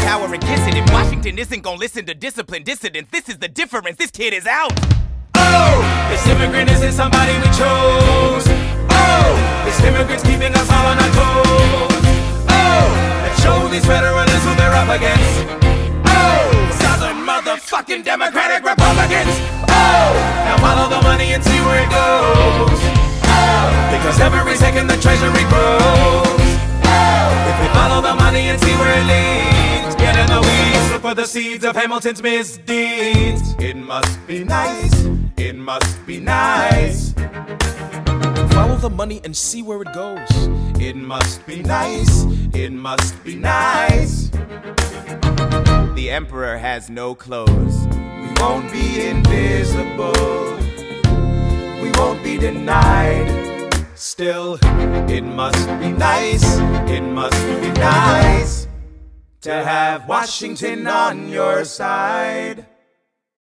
power and kiss it. And Washington isn't gonna listen to disciplined dissidents. This is the difference. This kid is out. Oh, this immigrant isn't somebody we chose. Oh, this immigrant's keeping us all on our toes. Oh, let's show these federalists who they're up against. Oh, Southern motherfucking Democratic Republicans. Oh, now follow the money and see where it goes. Oh, because every second the treasury grows. Oh, if we follow the money and see where it leads, get in the weeds, look for the seeds of Hamilton's misdeeds. It must be nice. It must be nice. Follow the money and see where it goes. It must be nice. It must be nice. The emperor has no clothes. We won't be invisible. We won't be denied. Still, it must be nice. It must be nice to have Washington on your side.